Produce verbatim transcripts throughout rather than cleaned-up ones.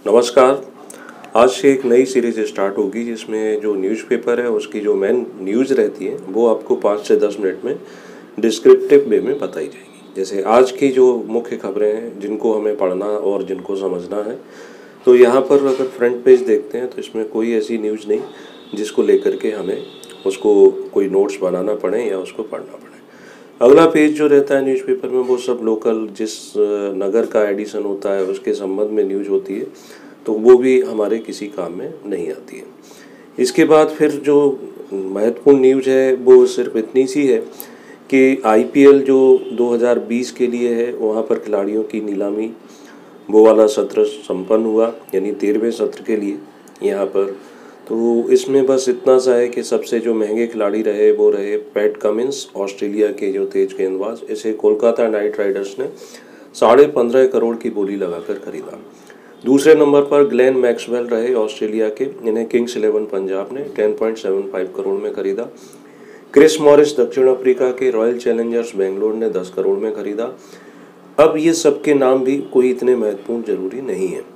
नमस्कार। आज से एक नई सीरीज़ स्टार्ट होगी जिसमें जो न्यूज़पेपर है उसकी जो मेन न्यूज़ रहती है वो आपको पाँच से दस मिनट में डिस्क्रिप्टिव वे में बताई जाएगी। जैसे आज की जो मुख्य खबरें हैं जिनको हमें पढ़ना और जिनको समझना है, तो यहाँ पर अगर फ्रंट पेज देखते हैं तो इसमें कोई ऐसी न्यूज़ नहीं जिसको लेकर के हमें उसको कोई नोट्स बनाना पड़े या उसको पढ़ना पड़े। अगला पेज जो रहता है न्यूज़पेपर में वो सब लोकल जिस नगर का एडिशन होता है उसके संबंध में न्यूज़ होती है, तो वो भी हमारे किसी काम में नहीं आती है। इसके बाद फिर जो महत्वपूर्ण न्यूज़ है वो सिर्फ इतनी सी है कि आईपीएल जो दो हज़ार बीस के लिए है वहाँ पर खिलाड़ियों की नीलामी वो वाला सत्र संपन्न हुआ, यानी तेरहवें सत्र के लिए यहाँ पर। तो इसमें बस इतना सा है कि सबसे जो महंगे खिलाड़ी रहे वो रहे पैट कमिंस, ऑस्ट्रेलिया के जो तेज गेंदबाज। इसे कोलकाता नाइट राइडर्स ने साढ़े पंद्रह करोड़ की बोली लगाकर खरीदा। दूसरे नंबर पर ग्लेन मैक्सवेल रहे ऑस्ट्रेलिया के, इन्हें किंग्स इलेवन पंजाब ने दस पॉइंट सात पाँच करोड़ में खरीदा। क्रिस मॉरिस दक्षिण अफ्रीका के रॉयल चैलेंजर्स बेंगलोर ने दस करोड़ में खरीदा। अब ये सबके नाम भी कोई इतने महत्वपूर्ण जरूरी नहीं है,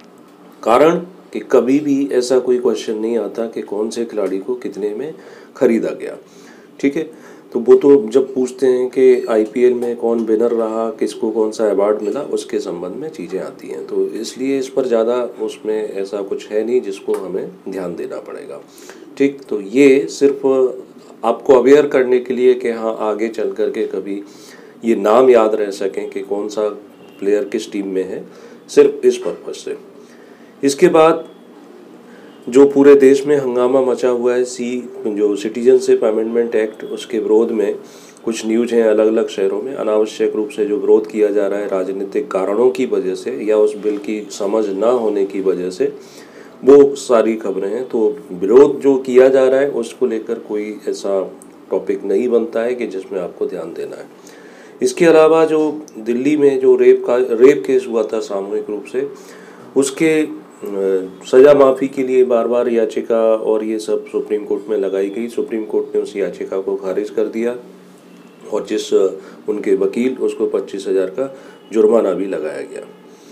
कारण कि कभी भी ऐसा कोई क्वेश्चन नहीं आता कि कौन से खिलाड़ी को कितने में खरीदा गया। ठीक है, तो वो तो जब पूछते हैं कि आईपीएल में कौन विनर रहा, किसको कौन सा अवार्ड मिला, उसके संबंध में चीज़ें आती हैं। तो इसलिए इस पर ज़्यादा उसमें ऐसा कुछ है नहीं जिसको हमें ध्यान देना पड़ेगा। ठीक, तो ये सिर्फ आपको अवेयर करने के लिए कि हाँ आगे चल कर के कभी ये नाम याद रह सकें कि कौन सा प्लेयर किस टीम में है, सिर्फ इस पर्पज़ से। इसके बाद जो पूरे देश में हंगामा मचा हुआ है सी जो सिटीजनशिप अमेंडमेंट एक्ट, उसके विरोध में कुछ न्यूज़ हैं अलग अलग शहरों में। अनावश्यक रूप से जो विरोध किया जा रहा है राजनीतिक कारणों की वजह से या उस बिल की समझ ना होने की वजह से, वो सारी खबरें हैं। तो विरोध जो किया जा रहा है उसको लेकर कोई ऐसा टॉपिक नहीं बनता है कि जिसमें आपको ध्यान देना है। इसके अलावा जो दिल्ली में जो रेप का रेप केस हुआ था सामूहिक रूप से, उसके सज़ा माफ़ी के लिए बार बार याचिका और ये सब सुप्रीम कोर्ट में लगाई गई। सुप्रीम कोर्ट ने उस याचिका को खारिज कर दिया और जिस उनके वकील उसको पच्चीस हज़ार का जुर्माना भी लगाया गया।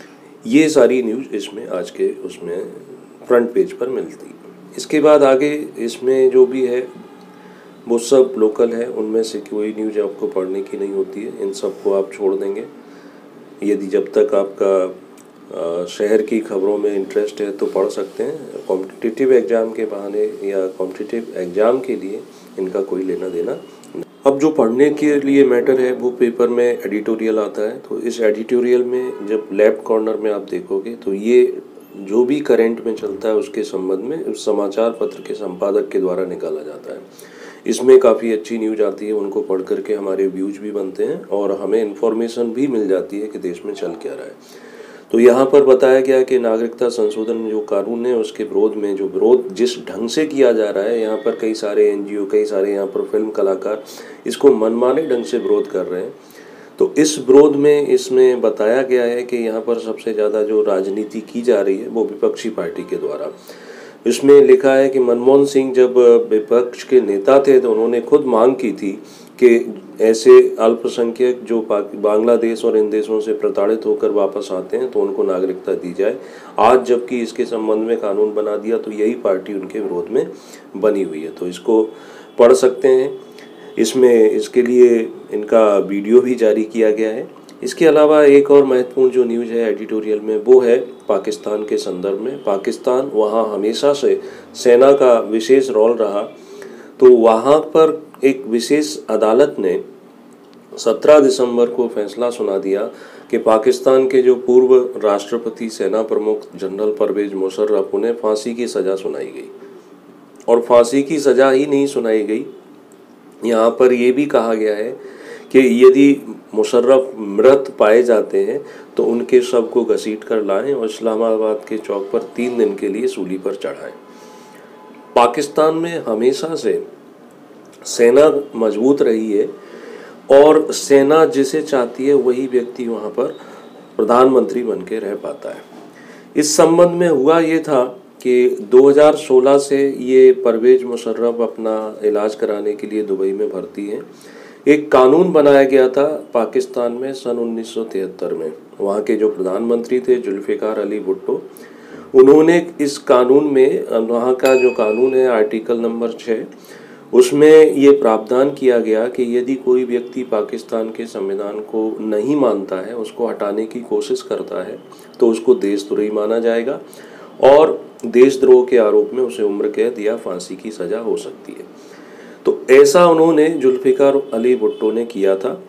ये सारी न्यूज़ इसमें आज के उसमें फ्रंट पेज पर मिलती। इसके बाद आगे इसमें जो भी है वो सब लोकल है, उनमें से कोई न्यूज़ आपको पढ़ने की नहीं होती है। इन सब को आप छोड़ देंगे यदि जब तक आपका आ, शहर की खबरों में इंटरेस्ट है तो पढ़ सकते हैं। कॉम्पिटिटिव एग्ज़ाम के बहाने या कॉम्पिटिटिव एग्ज़ाम के लिए इनका कोई लेना देना। अब जो पढ़ने के लिए मैटर है वो पेपर में एडिटोरियल आता है। तो इस एडिटोरियल में जब लेफ्ट कॉर्नर में आप देखोगे तो ये जो भी करंट में चलता है उसके संबंध में उस समाचार पत्र के संपादक के द्वारा निकाला जाता है। इसमें काफ़ी अच्छी न्यूज़ आती है, उनको पढ़ करके हमारे व्यूज भी बनते हैं और हमें इन्फॉर्मेशन भी मिल जाती है कि देश में चल क्या रहा है। तो यहाँ पर बताया गया कि नागरिकता संशोधन जो कानून है उसके विरोध में जो विरोध जिस ढंग से किया जा रहा है, यहाँ पर कई सारे एनजीओ, कई सारे यहाँ पर फिल्म कलाकार इसको मनमाने ढंग से विरोध कर रहे हैं। तो इस विरोध में इसमें बताया गया है कि यहाँ पर सबसे ज़्यादा जो राजनीति की जा रही है वो विपक्षी पार्टी के द्वारा। इसमें लिखा है कि मनमोहन सिंह जब विपक्ष के नेता थे तो उन्होंने खुद मांग की थी कि ऐसे अल्पसंख्यक जो बांग्लादेश और इन देशों से प्रताड़ित होकर वापस आते हैं तो उनको नागरिकता दी जाए। आज जबकि इसके संबंध में कानून बना दिया तो यही पार्टी उनके विरोध में बनी हुई है। तो इसको पढ़ सकते हैं। इसमें इसके लिए इनका वीडियो भी जारी किया गया है। इसके अलावा एक और महत्वपूर्ण जो न्यूज़ है एडिटोरियल में वो है पाकिस्तान के संदर्भ में। पाकिस्तान वहाँ हमेशा से सेना का विशेष रोल रहा, तो वहाँ पर एक विशेष अदालत ने सत्रह दिसंबर को फैसला सुना दिया कि पाकिस्तान के जो पूर्व राष्ट्रपति सेना प्रमुख जनरल परवेज मुशर्रफ, उन्हें फांसी की सज़ा सुनाई गई। और फांसी की सज़ा ही नहीं सुनाई गई, यहाँ पर ये भी कहा गया है कि यदि मुशर्रफ मृत पाए जाते हैं तो उनके शव को घसीट कर लाएं और इस्लामाबाद के चौक पर तीन दिन के लिए सूली पर चढ़ाएं। पाकिस्तान में हमेशा से सेना मजबूत रही है और सेना जिसे चाहती है वही व्यक्ति वहाँ पर प्रधानमंत्री बन के रह पाता है। इस संबंध में हुआ ये था कि दो हज़ार सोलह से ये परवेज मुशर्रफ अपना इलाज कराने के लिए दुबई में भर्ती हैं। एक कानून बनाया गया था पाकिस्तान में सन उन्नीस सौ तिहत्तर में। वहाँ के जो प्रधानमंत्री थे जुल्फ़िकार अली भुट्टो, उन्होंने इस कानून में, वहाँ का जो कानून है आर्टिकल नंबर छः, उसमें ये प्रावधान किया गया कि यदि कोई व्यक्ति पाकिस्तान के संविधान को नहीं मानता है, उसको हटाने की कोशिश करता है, तो उसको देशद्रोही माना जाएगा और देशद्रोह के आरोप में उसे उम्र कैद या फांसी की सज़ा हो सकती है। तो ऐसा उन्होंने जुल्फ़िकार अली भुट्टो ने किया था।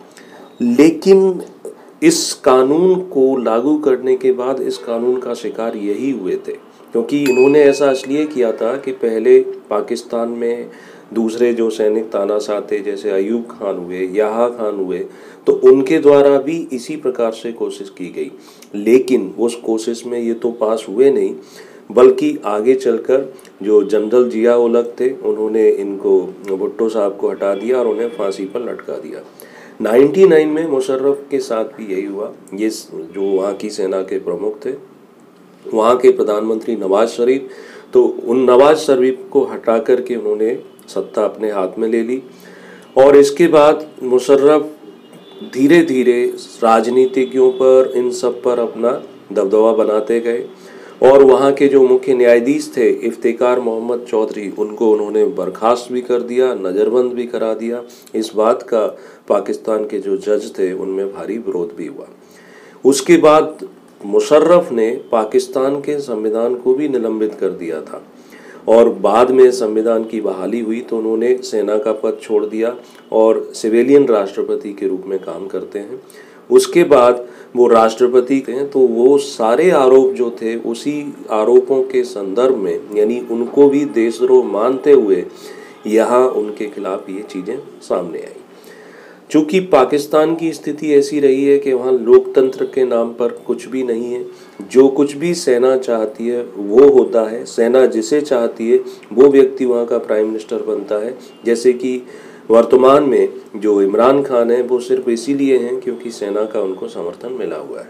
लेकिन इस कानून को लागू करने के बाद इस कानून का शिकार यही हुए थे, क्योंकि इन्होंने ऐसा इसलिए किया था कि पहले पाकिस्तान में दूसरे जो सैनिक तानाशाह थे, जैसे अयूब खान हुए, याहा खान हुए, तो उनके द्वारा भी इसी प्रकार से कोशिश की गई। लेकिन उस कोशिश में ये तो पास हुए नहीं, बल्कि आगे चलकर जो जनरल जिया उलग थे, उन्होंने इनको, भुट्टो साहब को हटा दिया और उन्हें फांसी पर लटका दिया। निन्यानवे में मुशर्रफ के साथ भी यही हुआ। ये जो वहाँ की सेना के प्रमुख थे, वहाँ के प्रधानमंत्री नवाज शरीफ, तो उन नवाज शरीफ को हटा कर के उन्होंने सत्ता अपने हाथ में ले ली। और इसके बाद मुशर्रफ धीरे धीरे राजनीतिज्ञों पर, इन सब पर अपना दबदबा बनाते गए और वहाँ के जो मुख्य न्यायाधीश थे इफ्तिकार मोहम्मद चौधरी, उनको उन्होंने बर्खास्त भी कर दिया, नज़रबंद भी करा दिया। इस बात का पाकिस्तान के जो जज थे उनमें भारी विरोध भी हुआ। उसके बाद मुशर्रफ ने पाकिस्तान के संविधान को भी निलंबित कर दिया था और बाद में संविधान की बहाली हुई तो उन्होंने सेना का पद छोड़ दिया और सिविलियन राष्ट्रपति के रूप में काम करते हैं। उसके बाद वो राष्ट्रपति हैं, तो वो सारे आरोप जो थे उसी आरोपों के संदर्भ में, यानी उनको भी देशद्रोह मानते हुए यहाँ उनके खिलाफ ये चीज़ें सामने आई। चूँकि पाकिस्तान की स्थिति ऐसी रही है कि वहाँ लोकतंत्र के नाम पर कुछ भी नहीं है। जो कुछ भी सेना चाहती है वो होता है, सेना जिसे चाहती है वो व्यक्ति वहाँ का प्राइम मिनिस्टर बनता है। जैसे कि वर्तमान में जो इमरान खान है वो सिर्फ इसीलिए हैं क्योंकि सेना का उनको समर्थन मिला हुआ है।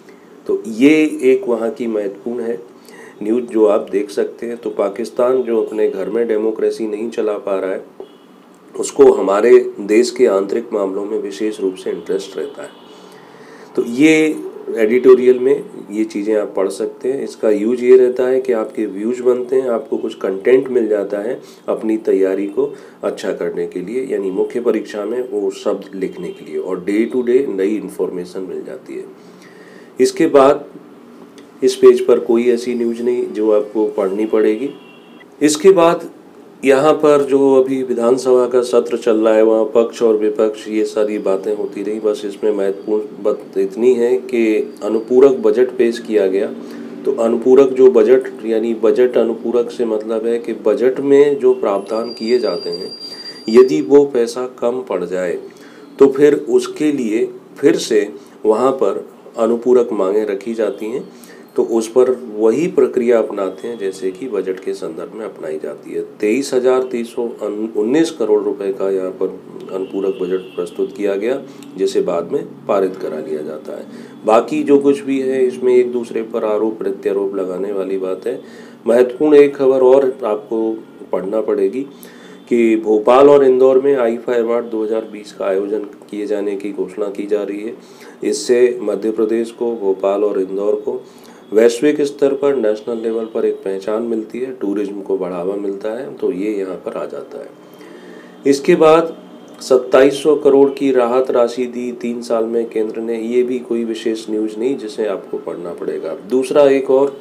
तो ये एक वहाँ की महत्वपूर्ण है न्यूज़ जो आप देख सकते हैं। तो पाकिस्तान जो अपने घर में डेमोक्रेसी नहीं चला पा रहा है, उसको हमारे देश के आंतरिक मामलों में विशेष रूप से इंटरेस्ट रहता है। तो ये एडिटोरियल में ये चीज़ें आप पढ़ सकते हैं। इसका यूज ये रहता है कि आपके व्यूज बनते हैं, आपको कुछ कंटेंट मिल जाता है अपनी तैयारी को अच्छा करने के लिए, यानी मुख्य परीक्षा में वो शब्द लिखने के लिए, और डे टू डे नई इन्फॉर्मेशन मिल जाती है। इसके बाद इस पेज पर कोई ऐसी न्यूज़ नहीं जो आपको पढ़नी पड़ेगी। इसके बाद यहाँ पर जो अभी विधानसभा का सत्र चल रहा है, वहाँ पक्ष और विपक्ष ये सारी बातें होती रही। बस इसमें महत्वपूर्ण बात इतनी है कि अनुपूरक बजट पेश किया गया। तो अनुपूरक जो बजट, यानी बजट अनुपूरक से मतलब है कि बजट में जो प्रावधान किए जाते हैं, यदि वो पैसा कम पड़ जाए तो फिर उसके लिए फिर से वहाँ पर अनुपूरक मांगें रखी जाती हैं। तो उस पर वही प्रक्रिया अपनाते हैं जैसे कि बजट के संदर्भ में अपनाई जाती है। तेईस हजार तीन सौ उन्नीस करोड़ रुपए का यहाँ पर अनुपूरक बजट प्रस्तुत किया गया, जिसे बाद में पारित करा लिया जाता है। बाकी जो कुछ भी है इसमें एक दूसरे पर आरोप प्रत्यारोप लगाने वाली बात है। महत्वपूर्ण एक खबर और आपको पढ़ना पड़ेगी कि भोपाल और इंदौर में आईफा अवार्ड दो हज़ार बीस का आयोजन किए जाने की घोषणा की जा रही है। इससे मध्य प्रदेश को, भोपाल और इंदौर को वैश्विक स्तर पर, नेशनल लेवल पर एक पहचान मिलती है, टूरिज्म को बढ़ावा मिलता है। तो ये यहाँ पर आ जाता है। इसके बाद सत्ताईस सौ करोड़ की राहत राशि दी तीन साल में केंद्र ने। ये भी कोई विशेष न्यूज़ नहीं जिसे आपको पढ़ना पड़ेगा। दूसरा एक और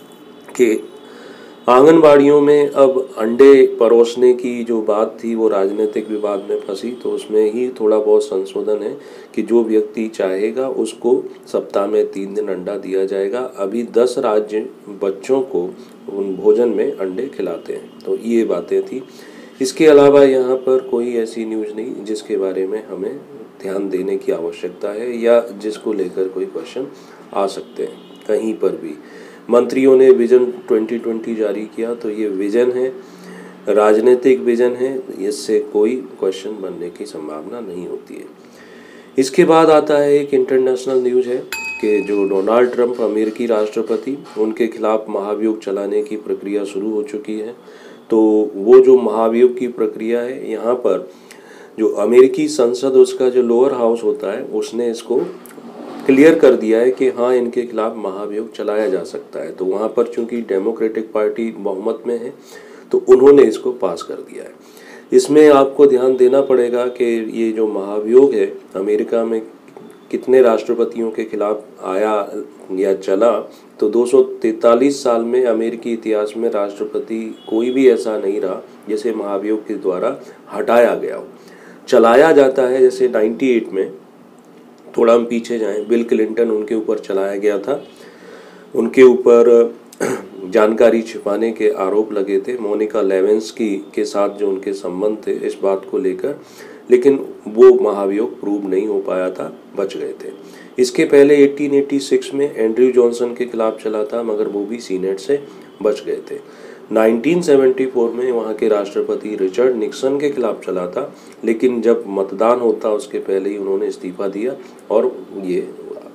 कि आंगनबाड़ियों में अब अंडे परोसने की जो बात थी वो राजनीतिक विवाद में फंसी, तो उसमें ही थोड़ा बहुत संशोधन है कि जो व्यक्ति चाहेगा उसको सप्ताह में तीन दिन अंडा दिया जाएगा। अभी दस राज्य बच्चों को उन भोजन में अंडे खिलाते हैं। तो ये बातें थी। इसके अलावा यहाँ पर कोई ऐसी न्यूज़ नहीं जिसके बारे में हमें ध्यान देने की आवश्यकता है या जिसको लेकर कोई क्वेश्चन आ सकते हैं कहीं पर भी। मंत्रियों ने विजन ट्वेंटी ट्वेंटी जारी किया, तो ये विजन है, राजनीतिक विजन है, इससे कोई क्वेश्चन बनने की संभावना नहीं होती है। इसके बाद आता है एक इंटरनेशनल न्यूज़ है कि जो डोनाल्ड ट्रंप अमेरिकी राष्ट्रपति, उनके खिलाफ महाभियोग चलाने की प्रक्रिया शुरू हो चुकी है। तो वो जो महाभियोग की प्रक्रिया है, यहाँ पर जो अमेरिकी संसद उसका जो लोअर हाउस होता है उसने इसको क्लियर कर दिया है कि हाँ इनके खिलाफ महाभियोग चलाया जा सकता है। तो वहाँ पर चूंकि डेमोक्रेटिक पार्टी बहुमत में है तो उन्होंने इसको पास कर दिया है। इसमें आपको ध्यान देना पड़ेगा कि ये जो महाभियोग है अमेरिका में कितने राष्ट्रपतियों के खिलाफ आया या चला, तो दो सौ तैंतालीस साल में अमेरिकी इतिहास में राष्ट्रपति कोई भी ऐसा नहीं रहा जिसे महाभियोग के द्वारा हटाया गया हो। चलाया जाता है, जैसे अट्ठानवे में, थोड़ा हम पीछे जाएं, बिल क्लिंटन उनके ऊपर चलाया गया था, उनके ऊपर जानकारी छिपाने के आरोप लगे थे मोनिका लेविंस्की के साथ जो उनके संबंध थे इस बात को लेकर, लेकिन वो महाभियोग प्रूव नहीं हो पाया था, बच गए थे। इसके पहले अठारह सौ छियासी में एंड्रयू जॉनसन के खिलाफ चला था मगर वो भी सीनेट से बच गए थे। उन्नीस सौ चौहत्तर में वहाँ के राष्ट्रपति रिचर्ड निक्सन के खिलाफ चला था, लेकिन जब मतदान होता उसके पहले ही उन्होंने इस्तीफा दिया और ये हुआ।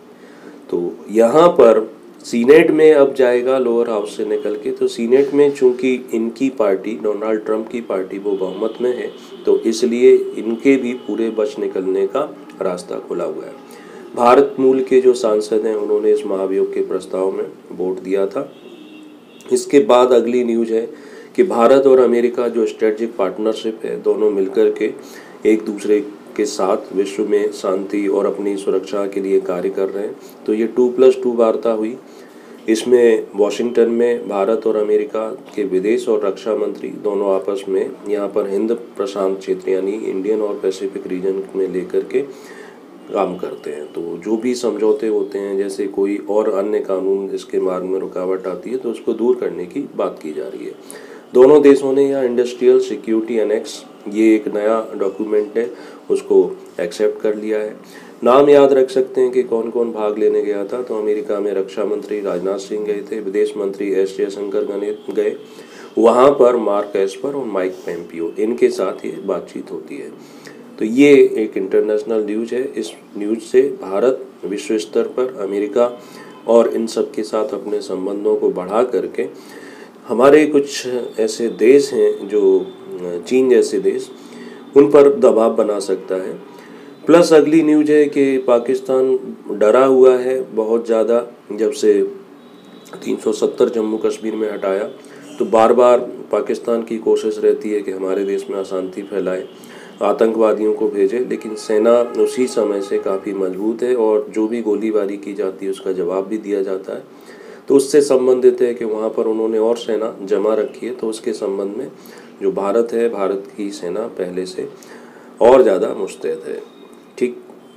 तो यहाँ पर सीनेट में अब जाएगा लोअर हाउस से निकल के, तो सीनेट में चूंकि इनकी पार्टी डोनाल्ड ट्रंप की पार्टी वो बहुमत में है तो इसलिए इनके भी पूरे बच निकलने का रास्ता खुला हुआ है। भारत मूल के जो सांसद हैं उन्होंने इस महाभियोग के प्रस्ताव में वोट दिया था। इसके बाद अगली न्यूज़ है कि भारत और अमेरिका जो स्ट्रेटजिक पार्टनरशिप है, दोनों मिलकर के एक दूसरे के साथ विश्व में शांति और अपनी सुरक्षा के लिए कार्य कर रहे हैं। तो ये टू प्लस टू वार्ता हुई। इसमें वॉशिंगटन में भारत और अमेरिका के विदेश और रक्षा मंत्री दोनों आपस में यहाँ पर हिंद प्रशांत क्षेत्र यानी इंडियन और पैसिफिक रीजन में लेकर के काम करते हैं। तो जो भी समझौते होते हैं, जैसे कोई और अन्य कानून जिसके मार्ग में रुकावट आती है तो उसको दूर करने की बात की जा रही है। दोनों देशों ने यहाँ इंडस्ट्रियल सिक्योरिटी एनेक्स, ये एक नया डॉक्यूमेंट है, उसको एक्सेप्ट कर लिया है। नाम याद रख सकते हैं कि कौन कौन भाग लेने गया था। तो अमेरिका में रक्षा मंत्री राजनाथ सिंह गए थे, विदेश मंत्री एस जयशंकर गए, वहाँ पर मार्क एस्पर और माइक पोम्पियो, इनके साथ ये बातचीत होती है। तो ये एक इंटरनेशनल न्यूज़ है। इस न्यूज़ से भारत विश्व स्तर पर अमेरिका और इन सब के साथ अपने संबंधों को बढ़ा करके हमारे कुछ ऐसे देश हैं जो चीन जैसे देश, उन पर दबाव बना सकता है। प्लस अगली न्यूज़ है कि पाकिस्तान डरा हुआ है बहुत ज़्यादा, जब से तीन सौ सत्तर जम्मू कश्मीर में हटाया तो बार बार पाकिस्तान की कोशिश रहती है कि हमारे देश में अशांति फैलाए, आतंकवादियों को भेजे, लेकिन सेना उसी समय से काफ़ी मजबूत है और जो भी गोलीबारी की जाती है उसका जवाब भी दिया जाता है। तो उससे संबंधित है कि वहाँ पर उन्होंने और सेना जमा रखी है, तो उसके संबंध में जो भारत है, भारत की सेना पहले से और ज़्यादा मुस्तैद है। ठीक,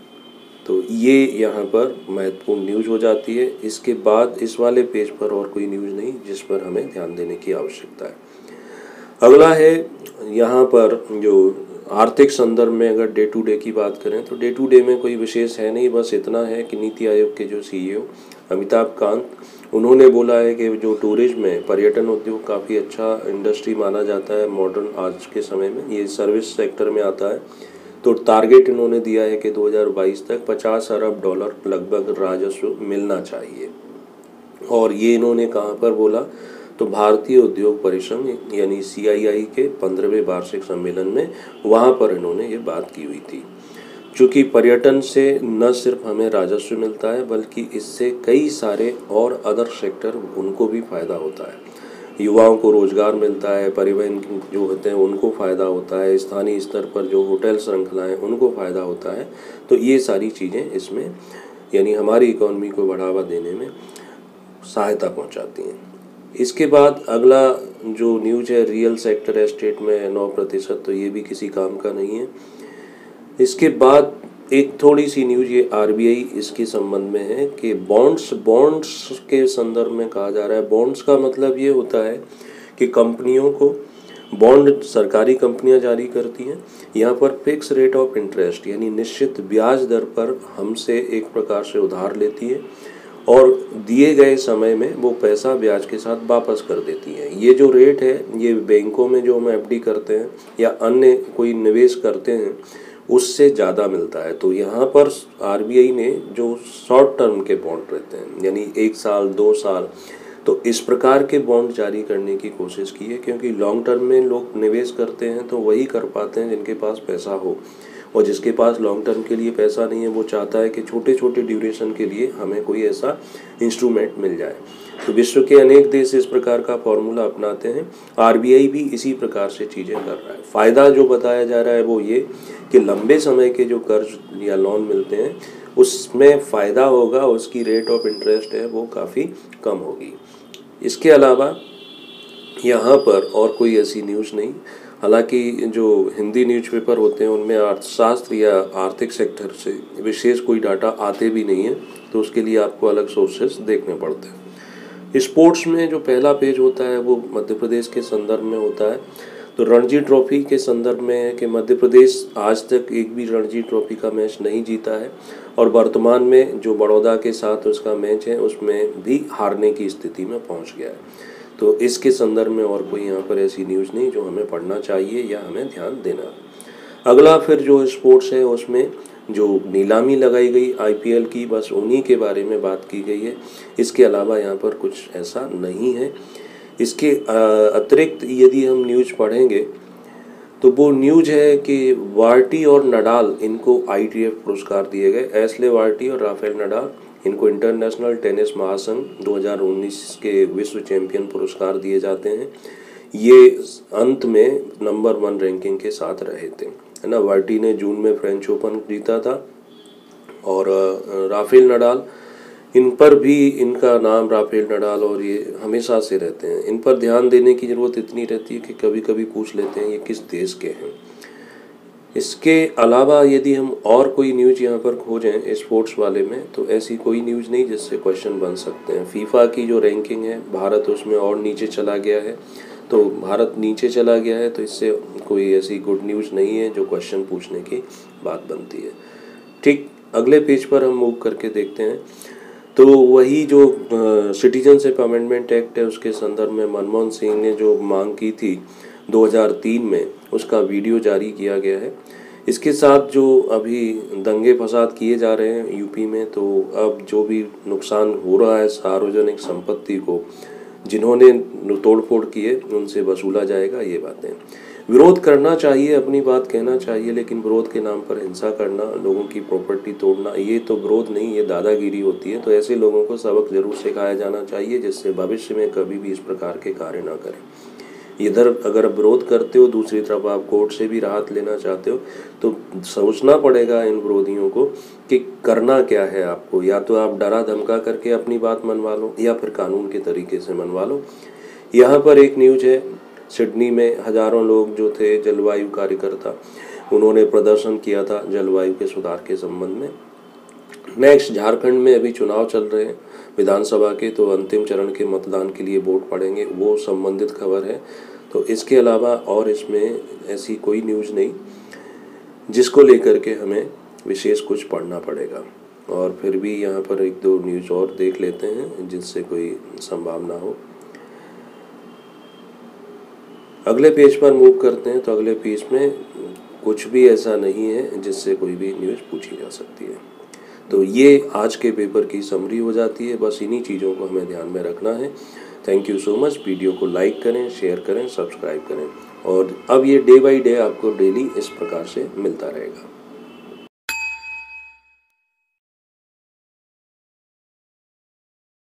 तो ये यहाँ पर महत्वपूर्ण न्यूज़ हो जाती है। इसके बाद इस वाले पेज पर और कोई न्यूज़ नहीं जिस पर हमें ध्यान देने की आवश्यकता है। अगला है यहाँ पर जो आर्थिक संदर्भ में अगर डे टू डे की बात करें तो डे टू डे में कोई विशेष है नहीं, बस इतना है कि नीति आयोग के जो सीईओ अमिताभ कांत, उन्होंने बोला है कि जो टूरिज्म है, पर्यटन उद्योग काफ़ी अच्छा इंडस्ट्री माना जाता है मॉडर्न आज के समय में, ये सर्विस सेक्टर में आता है। तो टारगेट इन्होंने दिया है कि दो हज़ार बाईस तक पचास अरब डॉलर लगभग राजस्व मिलना चाहिए। और ये इन्होंने कहाँ पर बोला, तो भारतीय उद्योग परिसंघ यानी सी आई आई के पंद्रहवें वार्षिक सम्मेलन में, वहाँ पर इन्होंने ये बात की हुई थी। चूँकि पर्यटन से न सिर्फ हमें राजस्व मिलता है बल्कि इससे कई सारे और अदर सेक्टर उनको भी फ़ायदा होता है, युवाओं को रोज़गार मिलता है, परिवहन जो होते हैं उनको फ़ायदा होता है, स्थानीय स्तर पर जो होटल श्रृंखलाएँ उनको फ़ायदा होता है। तो ये सारी चीज़ें इसमें यानी हमारी इकॉनमी को बढ़ावा देने में सहायता पहुँचाती हैं। इसके बाद अगला जो न्यूज़ है, रियल सेक्टर एस्टेट में नौ प्रतिशत, तो ये भी किसी काम का नहीं है। इसके बाद एक थोड़ी सी न्यूज़ ये आर बी आई इसके संबंध में है कि बॉन्ड्स बॉन्ड्स के संदर्भ में कहा जा रहा है। बॉन्ड्स का मतलब ये होता है कि कंपनियों को बॉन्ड सरकारी कंपनियां जारी करती हैं, यहाँ पर फिक्स रेट ऑफ इंटरेस्ट यानी निश्चित ब्याज दर पर हमसे एक प्रकार से उधार लेती है और दिए गए समय में वो पैसा ब्याज के साथ वापस कर देती है। ये जो रेट है ये बैंकों में जो हम एफ डी करते हैं या अन्य कोई निवेश करते हैं उससे ज़्यादा मिलता है। तो यहाँ पर आर बी आई ने जो शॉर्ट टर्म के बॉन्ड रहते हैं यानी एक साल दो साल तो इस प्रकार के बॉन्ड जारी करने की कोशिश की है, क्योंकि लॉन्ग टर्म में लोग निवेश करते हैं तो वही कर पाते हैं जिनके पास पैसा हो, और जिसके पास लॉन्ग टर्म के लिए पैसा नहीं है वो चाहता है कि छोटे छोटे ड्यूरेशन के लिए हमें कोई ऐसा इंस्ट्रूमेंट मिल जाए। तो विश्व के अनेक देश इस प्रकार का फॉर्मूला अपनाते हैं, आरबीआई भी इसी प्रकार से चीज़ें कर रहा है। फ़ायदा जो बताया जा रहा है वो ये कि लंबे समय के जो कर्ज या लोन मिलते हैं उसमें फ़ायदा होगा, उसकी रेट ऑफ इंटरेस्ट है वो काफ़ी कम होगी। इसके अलावा यहाँ पर और कोई ऐसी न्यूज़ नहीं। हालांकि जो हिंदी न्यूज़पेपर होते हैं उनमें अर्थशास्त्र या आर्थिक सेक्टर से विशेष कोई डाटा आते भी नहीं है, तो उसके लिए आपको अलग सोर्सेस देखने पड़ते हैं। स्पोर्ट्स में जो पहला पेज होता है वो मध्य प्रदेश के संदर्भ में होता है। तो रणजी ट्रॉफी के संदर्भ में है कि मध्य प्रदेश आज तक एक भी रणजी ट्रॉफी का मैच नहीं जीता है, और वर्तमान में जो बड़ौदा के साथ उसका मैच है उसमें भी हारने की स्थिति में पहुंच गया है। तो इसके संदर्भ में और कोई यहाँ पर ऐसी न्यूज़ नहीं जो हमें पढ़ना चाहिए या हमें ध्यान देना। अगला फिर जो स्पोर्ट्स है उसमें जो नीलामी लगाई गई आईपीएल की, बस उन्हीं के बारे में बात की गई है। इसके अलावा यहाँ पर कुछ ऐसा नहीं है। इसके अतिरिक्त यदि हम न्यूज़ पढ़ेंगे तो वो न्यूज़ है कि वार्टी और नडाल इनको आईटीएफ पुरस्कार दिए गए। एस्ले वार्टी और राफेल नडाल इनको इंटरनेशनल टेनिस महासंघ दो हज़ार उन्नीस के विश्व चैंपियन पुरस्कार दिए जाते हैं। ये अंत में नंबर वन रैंकिंग के साथ रहे थे, है ना। वार्टी ने जून में फ्रेंच ओपन जीता था, और राफेल नडाल, इन पर भी इनका नाम राफेल नडाल और ये हमेशा से रहते हैं। इन पर ध्यान देने की ज़रूरत इतनी रहती है कि कभी कभी पूछ लेते हैं ये किस देश के हैं। इसके अलावा यदि हम और कोई न्यूज़ यहाँ पर खोजें स्पोर्ट्स वाले में तो ऐसी कोई न्यूज़ नहीं जिससे क्वेश्चन बन सकते हैं। फीफा की जो रैंकिंग है भारत उसमें और नीचे चला गया है, तो भारत नीचे चला गया है तो इससे कोई ऐसी गुड न्यूज़ नहीं है जो क्वेश्चन पूछने की बात बनती है। ठीक, अगले पेज पर हम मूव करके देखते हैं। तो वही जो सिटीजनशिप अमेंडमेंट एक्ट है उसके संदर्भ में मनमोहन सिंह ने जो मांग की थी दो हज़ार तीन में, उसका वीडियो जारी किया गया है। इसके साथ जो अभी दंगे फसाद किए जा रहे हैं यूपी में, तो अब जो भी नुकसान हो रहा है सार्वजनिक संपत्ति को जिन्होंने तोड़फोड़ किए उनसे वसूला जाएगा। ये बातें विरोध करना चाहिए, अपनी बात कहना चाहिए, लेकिन विरोध के नाम पर हिंसा करना, लोगों की प्रॉपर्टी तोड़ना, ये तो विरोध नहीं, ये दादागिरी होती है। तो ऐसे लोगों को सबक जरूर सिखाया जाना चाहिए जिससे भविष्य में कभी भी इस प्रकार के कार्य ना करें। इधर अगर विरोध करते हो, दूसरी तरफ आप कोर्ट से भी राहत लेना चाहते हो, तो सोचना पड़ेगा इन विरोधियों को कि करना क्या है आपको। या तो आप डरा धमका करके अपनी बात मनवा लो या फिर कानून के तरीके से मनवा लो। यहाँ पर एक न्यूज़ है, सिडनी में हजारों लोग जो थे जलवायु कार्यकर्ता, उन्होंने प्रदर्शन किया था जलवायु के सुधार के संबंध में। नेक्स्ट, झारखंड में अभी चुनाव चल रहे हैं विधानसभा के, तो अंतिम चरण के मतदान के लिए वोट पड़ेंगे, वो संबंधित खबर है। तो इसके अलावा और इसमें ऐसी कोई न्यूज़ नहीं जिसको लेकर के हमें विशेष कुछ पढ़ना पड़ेगा। और फिर भी यहाँ पर एक दो न्यूज़ और देख लेते हैं जिससे कोई संभावना हो। अगले पेज पर मूव करते हैं, तो अगले पेज में कुछ भी ऐसा नहीं है जिससे कोई भी न्यूज़ पूछी जा सकती है। तो ये आज के पेपर की समरी हो जाती है। बस इन्हीं चीज़ों को हमें ध्यान में रखना है। Thank you so much. Video को लाइक करें, शेयर करें, सब्सक्राइब करें, और अब ये डे बाय डे आपको डेली इस प्रकार से मिलता रहेगा।